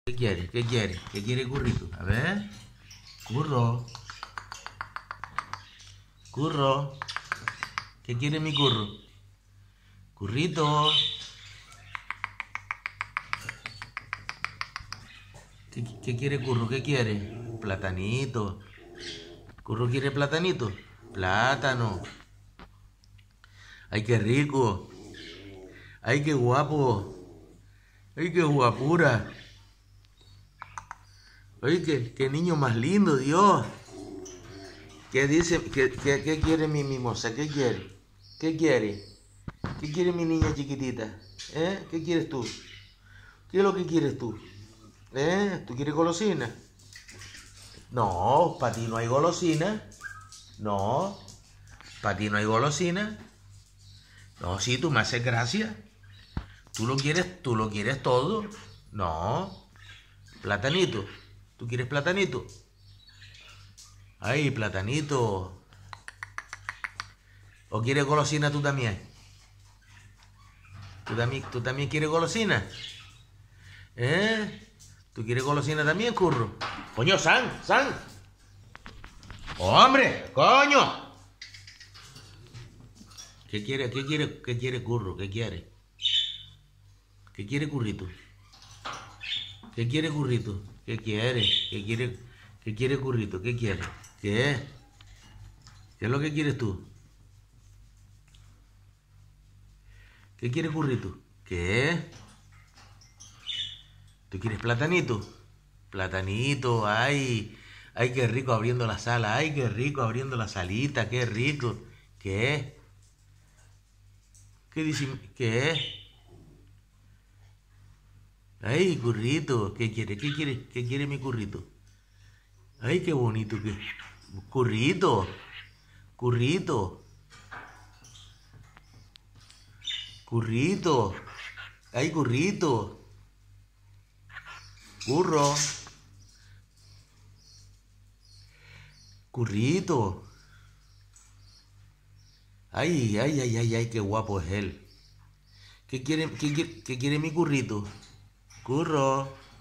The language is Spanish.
¿Qué quiere? ¿Qué quiere? ¿Qué quiere Currito? A ver. Curro. Curro. ¿Qué quiere mi curro? Currito. ¿Qué quiere Curro? ¿Qué quiere? Platanito. ¿Curro quiere platanito? Plátano. ¡Ay, qué rico! ¡Ay, qué guapo! ¡Ay, qué guapura! ¡Ay, qué niño más lindo, Dios! ¿Qué dice? ¿Qué quiere mi mimosa? ¿Qué quiere? ¿Qué quiere? ¿Qué quiere mi niña chiquitita? ¿Eh? ¿Qué quieres tú? ¿Qué es lo que quieres tú? ¿Eh? ¿Tú quieres golosina? No, para ti no hay golosina. No, para ti no hay golosina. No, sí, tú me haces gracia. Tú lo quieres todo. No, platanito. ¿Tú quieres platanito? Ay, platanito. ¿O quieres golosina tú también? ¿Tú también quieres golosina? ¿Eh? ¿Tú quieres golosina también, curro? Coño, San. ¡Hombre! ¡Coño! ¿Qué quiere curro? ¿Qué quiere? ¿Qué quiere currito? ¿Qué quiere currito? ¿Qué quiere? ¿Qué quiere currito? ¿Qué quiere? ¿Qué? ¿Qué es lo que quieres tú? ¿Qué quiere currito? ¿Qué? ¿Tú quieres platanito? Platanito, ay, ay, qué rico abriendo la sala, ay, qué rico abriendo la salita, qué rico. ¿Qué? ¿Qué dice? ¿Qué? Ay, currito, ¿qué quiere? ¿Qué quiere? ¿Qué quiere mi currito? Ay, qué bonito que. Currito, currito, currito. Ay, currito. Curro, currito. Ay, ay, ay, ay, ay, qué guapo es él. ¿Qué quiere mi currito? Curro.